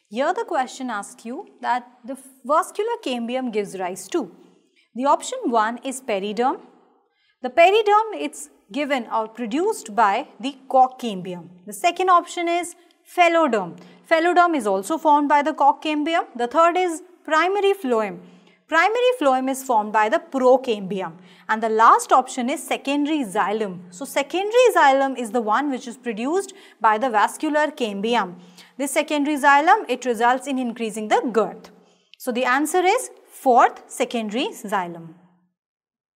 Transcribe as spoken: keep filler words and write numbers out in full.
Here the question asks you that the vascular cambium gives rise to. The option one is periderm. The periderm is given or produced by the cork cambium. The second option is phelloderm. Phelloderm is also formed by the cork cambium. The third is primary phloem. Primary phloem is formed by the procambium. And the last option is secondary xylem. So secondary xylem is the one which is produced by the vascular cambium. This secondary xylem, it results in increasing the girth. So the answer is fourth, secondary xylem.